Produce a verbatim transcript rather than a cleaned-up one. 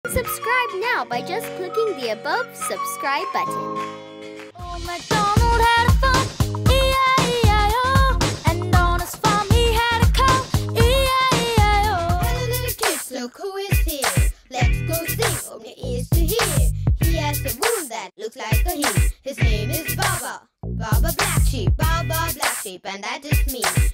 Subscribe now by just clicking the above subscribe button. Old MacDonald had a farm, E I E I O. And on his farm he had a cow, E I E I O. Hello little kids, look who is here. Let's go sing, open your ears to hear. He has a wound that looks like a he. His name is Baba, Baba Black Sheep, Baba Black Sheep, and that is me.